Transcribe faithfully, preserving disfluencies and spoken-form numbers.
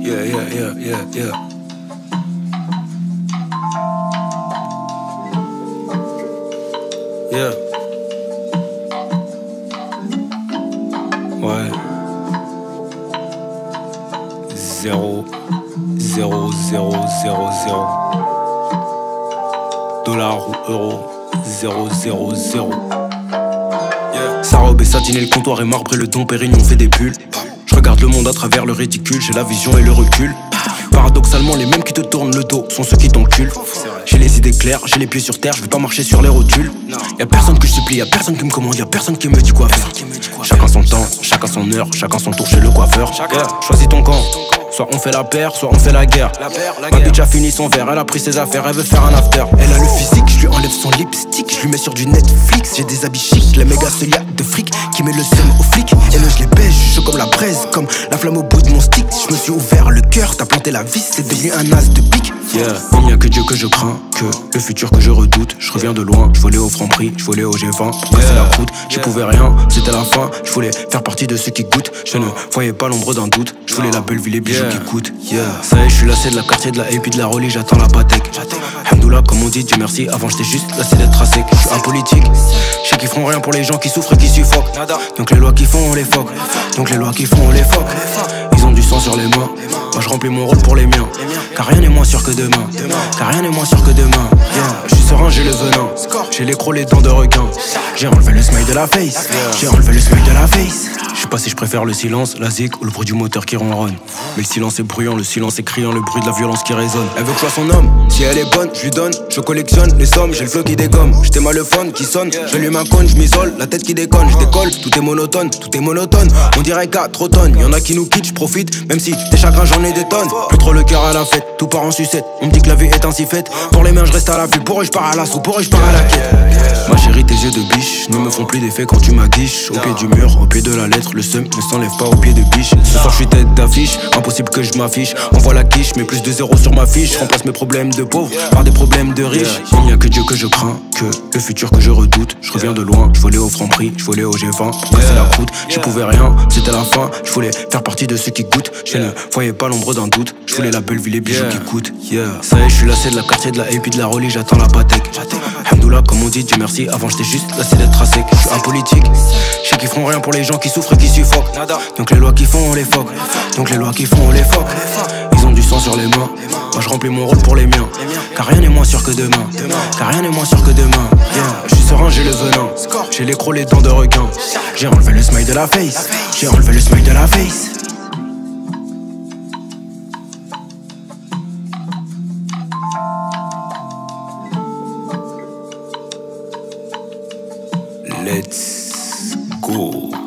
Yeah, yeah, yeah, yeah, yeah. Yeah. Ouais. Zéro, zéro, zéro, zéro, zéro. Dollar ou euro, zéro, zéro, zéro. Yeah. Sa robe est satinée, le comptoir est marbré, le Dom Pérignon fait des bulles. Je regarde le monde à travers le ridicule, j'ai la vision et le recul. Paradoxalement, les mêmes qui te tournent le dos sont ceux qui t'enculent. J'ai les idées claires, j'ai les pieds sur terre, je vais pas marcher sur les rotules. Y'a personne que je supplie, y'a personne qui me commande, y'a personne qui me dit quoi faire. Chacun son temps, chacun son heure, chacun son tour chez le coiffeur. Yeah. Choisis ton camp. Soit on fait la paire, soit on fait la guerre. La paire, la Ma bitch a fini son verre, elle a pris ses affaires, elle veut faire un after. Elle a le physique, je lui enlève son lipstick, je lui mets sur du Netflix. J'ai des habits chics, la méga celia de fric qui met le seum aux flics. Et là je les baise, je suis comme la braise, comme la flamme au bout de mon stick. Je me suis ouvert le cœur, t'as planté la vis, c'est devenu un as de pique. Yeah. Il n'y a que Dieu que je crains, que le futur que je redoute. Je reviens de loin, je volais au franc prix, je volais au G vingt pour passer yeah. la croûte. J'y yeah. pouvais rien, c'était la fin. Je voulais faire partie de ceux qui goûtent. Je ne voyais pas l'ombre d'un doute. Je voulais la belle vie, les bijoux yeah. qui coûtent. Yeah. Ça y est, je suis lassé de la quartier, de la A P, de la Rolly, j'attends la Patek. Hamdoullah, comme on dit, Dieu merci. Avant j'étais juste lassé d'être tracé. Je suis apolitique. Je sais qu'ils feront rien pour les gens qui souffrent et qui suffoquent. Donc les lois qui font, on les foque. Donc les lois qui font, on les foque. Ils ont du sang sur les mains. Moi je remplis mon rôle pour les miens. Car rien n'est moins sûr que demain. Car rien n'est moins sûr que demain. Yeah. Je suis serein, j'ai le venin. J'ai les crocs, les dents de requin. J'ai enlevé le smile de la face. J'ai enlevé le smile de la face. Je sais pas si je préfère le silence, la zik ou le bruit du moteur qui ronronne. Mais le silence est bruyant, le silence est criant, le bruit de la violence qui résonne. Elle veut que je sois son homme, si elle est bonne, je lui donne. Je collectionne les sommes, j'ai le flow qui dégomme. J'étais mal le phone qui sonne, j'allume un cône, je m'isole, la tête qui déconne, je décolle, tout est monotone, tout est monotone. On dirait quatre automnes, y'en a qui nous quittent, je profite, même si des chagrins j'en ai des tonnes. Plus trop le cœur à la fête, tout part en sucette. On me dit que la vie est ainsi faite. Pour les mains je reste à la vue, pour eux je pars à l'assaut, pour eux je pars à la quête. Ma chérie, tes yeux de biche ne me font plus d'effet quand tu m'aguiches. Au pied du mur, au pied de la lettre, le seum ne s'enlève pas au pied de biche. Ce soir je suis tête d'affiche, impossible que je m'affiche. Envoie la quiche, mais plus de zéro sur ma fiche. Je remplace mes problèmes de pauvres par des problèmes de riches. Il n'y a que Dieu que je crains, que le futur que je redoute. Je reviens de loin, je volais au franc prix, je volais au G vingt pour passer la croûte. J'y pouvais rien, c'était la fin. Je voulais faire partie de ceux qui goûtent. Je ne voyais pas l'ombre d'un doute. Je voulais la belle vie, les bijoux qui coûtent. Yeah. Ça y est, je suis lassé de la quartier, de la A P, de la Rolly, j'attends la Patek. Hamdoullah, comme on dit, Dieu merci. Avant j'étais juste lassé d'être tracé. Je suis apolitique. Je sais qu'ils feront rien pour les gens qui souffrent et qui suffoquent. Donc les lois qui font, on les foque. Donc les lois qui font, on les foque. Ils ont du sang sur les mains. Moi je remplis mon rôle pour les miens. Car rien n'est moins sûr que demain. Car rien n'est moins sûr que demain. Yeah. Je suis serein, j'ai le venin. J'ai les crocs, les dents de requin. J'ai enlevé le smile de la face. J'ai enlevé le smile de la face. Let's go.